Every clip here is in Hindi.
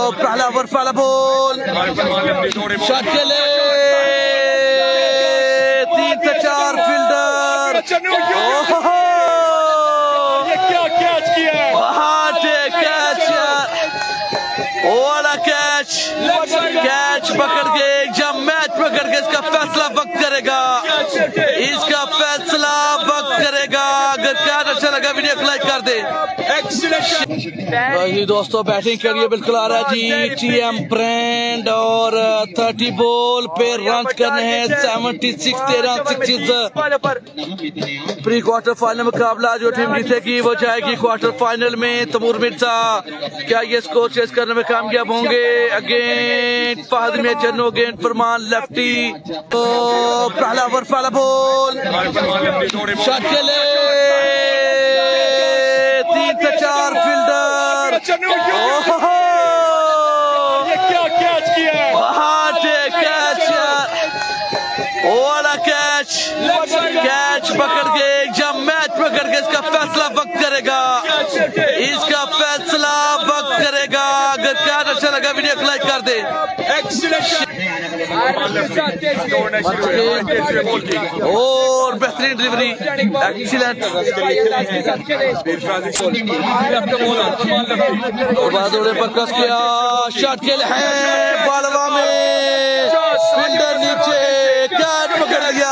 पहला ओवर पहला बॉल शॉट के लिए 3 से 4 फील्डर। ये क्या कैच किया है, कैच यार, वाला कैच पकड़ के जब मैच पकड़ के इसका फैसला वक्त करेगा, इसका फैसला वक्त करेगा। अगर कैच अच्छा लगा वीडियो को लाइक कर दे। जी दोस्तों बैटिंग करिए बिल्कुल आ रहा है जी टीएम ब्रांड और 30 बॉल पे रन करने हैं 76 13 सिक्स। प्री क्वार्टर फाइनल मुकाबला जो टीम जीतेगी वो जाएगी क्वार्टर फाइनल में। तमूर मिर्जा क्या ये स्कोर चेस करने में कामयाब होंगे? Again Fahad Mian Channu, again Farman lefty. तो पहला ओवर पहला बॉल शॉट के लिए 3 से 4 फील्डर। ये क्या कैच किया है, कैच यार, वाला कैच पकड़ के जब मैच पकड़ के इसका फैसला वक्त करेगा, इसका फैसला वक्त करेगा। अगर कैच अच्छा लगा वीडियो को लाइक कर दे। और बेहतरीन डिलीवरी, एक्सीलेंट। पर कस किया, शॉट के लिए है बालवा में, फील्डर नीचे, कैच पकड़ा गया।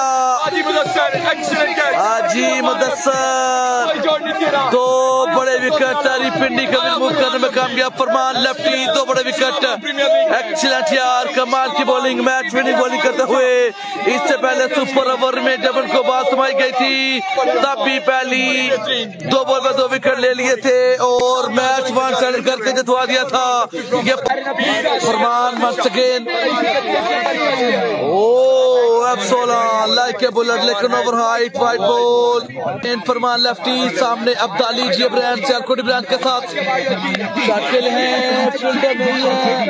हाजी मुदस्सर 2 बड़े विकेट तारी पिंडी का रिमूव करने में कामयाब। फरमान लेफ्टी 2 बड़े विकेट, एक्सीलेंट यार, कमाल की बॉलिंग, मैच विनिंग बॉलिंग करते हुए। इससे पहले सुपर ओवर में जब उनको बात सुनाई गई थी तब भी पहली 2 बॉल में 2 विकेट ले लिए थे और मैच 1 साइड करके जितवा दिया था। ये Farman once again, F16 like के बुलेट लेकिन over height wide ball. Farman lefty सामने अब्दाली जी ब्रांड से अलकुटी ब्रांड के साथ शॉट के लिए है, फील्डर नहीं है।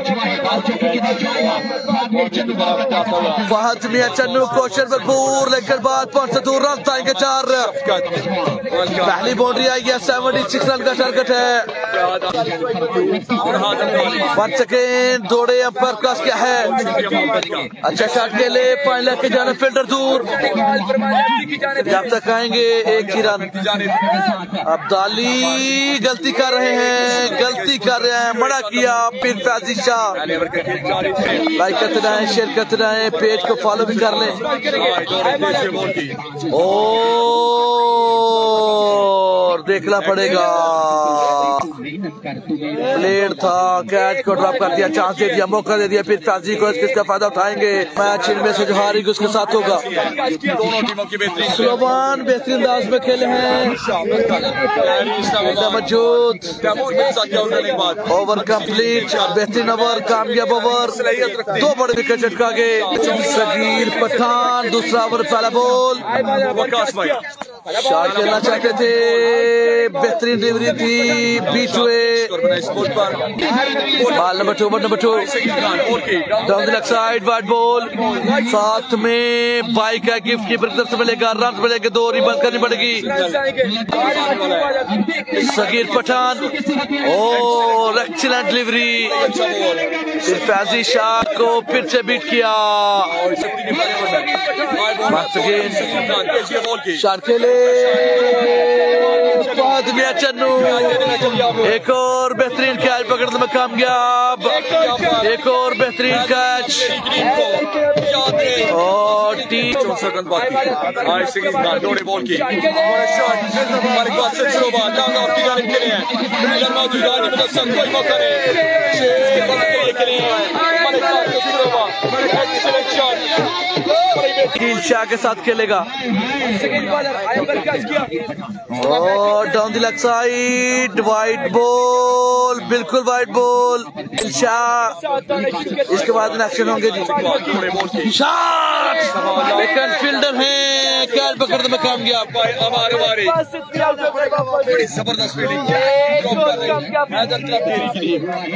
फहद मियां चन्नू कोशिश भरपूर लेकिन बाद 5 से दूर रन आएंगे 4। पहली बाउंड्री आई है, 76 रन का टारगेट है। 1 सेकेंड दौड़े अंपायर का क्या है, अच्छा शॉट के लिए पानी लेके जाना, फील्डर दूर, जब तक आएंगे 1 ही रन। अब्दाली गलती कर रहे हैं, मना किया फिर फैजी शाह। लाइक करते रहें, शेयर करते रहें, पेज को फॉलो भी कर लें। और देखना पड़ेगा, प्लेयर था, कैच को ड्रॉप कर दिया, चांस दे दिया, मौका दे दिया फिर फैजी को, किसका फायदा उठाएंगे? मैच इनमें से जो हारेगी उसके साथ होगा। सुलेमान बेहतरीन अंदाज में खेले हैं, मौजूद, ओवर कंप्लीट, बेहतरीन ओवर, कामयाब ओवर, 2 बड़े विकेट चटका गए। सगीर पठान दूसरा ओवर पहला बॉल शॉट खेलना चाहते थे, बेहतरीन डिलीवरी थी, बीच हुए। Ball number 2 down the leg side wide ball, साथ में बाइक है गिफ्ट की तरफ से मिलेगा, रन मिलेंगे 2 और बंद करनी पड़ेगी। सगीर पठान और एक्सीलेंट डिलीवरी, फिर फैजी शाह को फिर से बीट किया। शॉट खेले फहद मियां चन्नू, एक और बेहतरीन कैच पकड़ने में कामयाब, एक और बेहतरीन कैच और 64 रन बाकी। शाह के साथ खेलेगा और down the leg side wide ball, बिल्कुल वाइड बॉल। शाह इसके बाद एक्शन होंगे जी। शॉट सेकंड फील्डर है, कैच पकड़ने में कामयाब। बड़ी जबरदस्त फील्डिंग,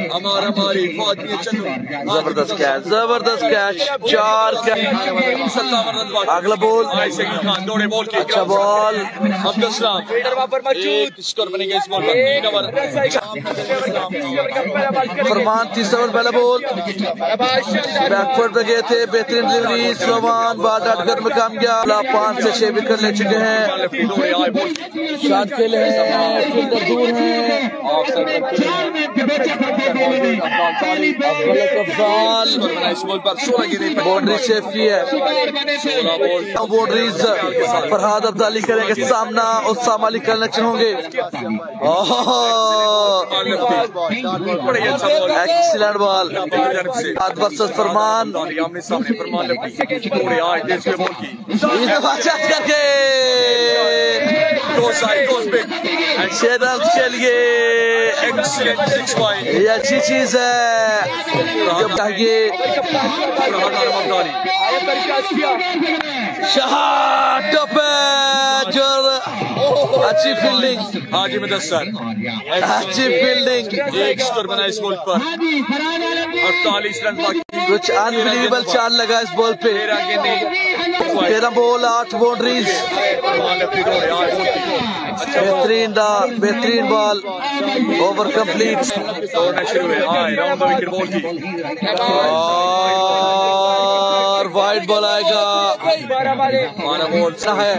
जबरदस्त कैच 4 कैच। अगला बॉल, अच्छा बॉल, फरमान तीसरा ओवर पहला बॉल, बैकफुट पे गए थे, बेहतरीन डिलीवरी, स्लोवान बाल डाटकर में काम गया, 5 से 6 विकेट ले चुके हैं, शॉट खेले हैं, फील्डर दूर है, बाउंड्री सेफ की है, बाउंड्रीज फरहाद अब्दाली करेंगे सामना, उस्ताम अली कनेक्शन होंगे, एक्सीलेंट बॉल, वर्सेस फरमान, करके 6 रन के लिए ये अच्छी चीज है, शहाद अच्छी फील्डिंग, हाजी मुदस्सर अच्छी फील्डिंग, एक स्कोर बना इस बॉल पर, 48 रन बाकी, कुछ अनबिलीवेबल चाल लगा इस बॉल पे, 13 बॉल 8 बाउंड्रीज, बेहतरीन बॉल, ओवर कंप्लीट, और वाइड बॉल आएगा, 12 बॉल है,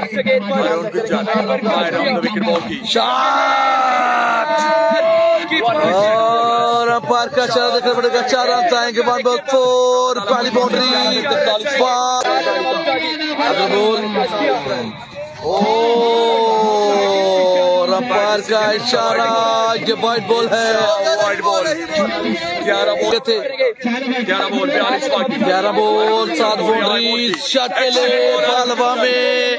और अंपायर का इशारा देखकर पड़ेगा, 4 रन आएंगे, 1 बॉल 4, पहली बाउंड्री, और अंपायर का इशारा, ये वाइड बॉल है, वाइड बॉल, 11 बॉल थे, 11 बॉल 7 बाउंड्री, शॉट के लिए बालवा में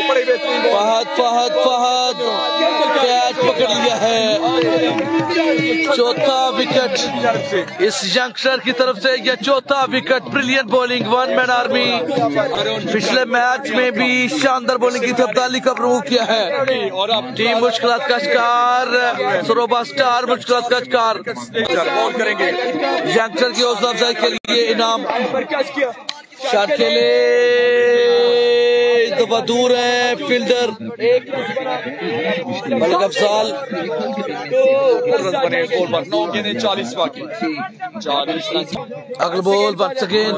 फहद कैच पकड़ लिया है, चौथा विकेट इस यंगस्टर की तरफ से, यह चौथा wicket, brilliant bowling, 1 man army, पिछले मैच में भी शानदार बॉलिंग की तब्दीली का प्रमोह किया है, टीम मुश्किलात का शिकार, सरोबा स्टार मुश्किलात का शिकार, करेंगे यंगस्टर की हौसला अफजाई के लिए इनाम, शॉट के लिए दफा दूर है, फील्डर मलिक अफजाल, 40 बाकी, 40 रन, अगला बॉल वंस अगेन,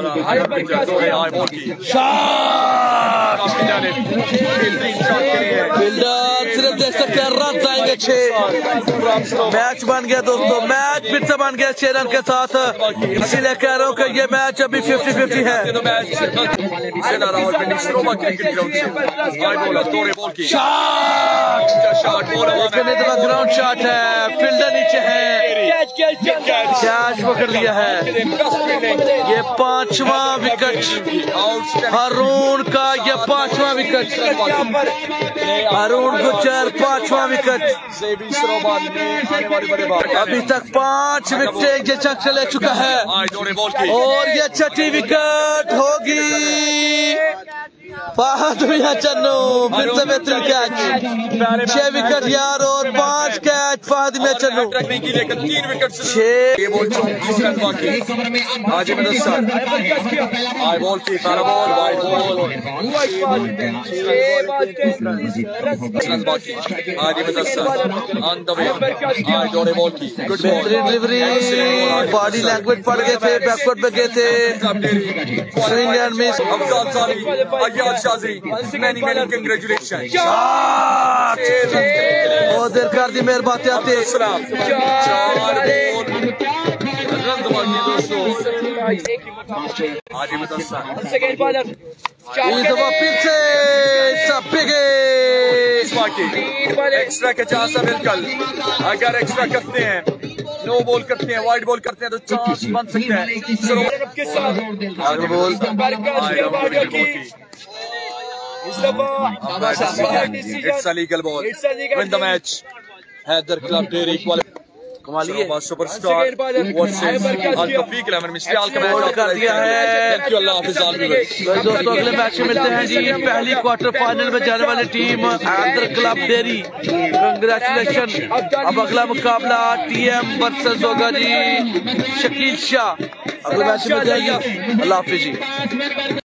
फील्डर सिर्फ देख सकते हैं, रन आएंगे 6, मैच बन गया दोस्तों, मैच फिर से बन गया 6 रन के साथ, इसीलिए कह रहा हूँ कि ये मैच अभी 50-50 है, ग्राउंड शॉट है, फील्डर नीचे है, कैच पकड़ लिया है, ये 5वां विकेट हारून का, ये 5वां विकेट, हारून गुज्जर 5वां विकेट, अभी तक 5 विकेट ये चक्कर ले चुका है, और ये 6ठी विकेट होगी फहद मियां चन्नू, फिर से बेहतरीन कैच, 6 विकेट यार और 5 catch Fahad Mian Channu, 6 delivery, body language पड़ गए थे, बैकवर्ड पे गए थे, स्विंग एंड मिस, बहुत देर कर दी मेरे बातें आते, एक्स्ट्रा के चांस है बिल्कुल, अगर एक्स्ट्रा करते हैं, नो बॉल करते हैं, वाइड बॉल करते हैं तो चांस बन सकते हैं, It's a legal ball. Win the match. Heather Club Dairy superstar कर दिया है। दोस्तों अगले मैच में मिलते हैं जी, पहली क्वार्टर फाइनल में जाने वाली team Haider club dairy, congratulation. अब अगला मुकाबला TM वर्सेस होगा जी शकील शाह। अगले मैच में मिलते हैं जी, अल्लाह हाफिज जी।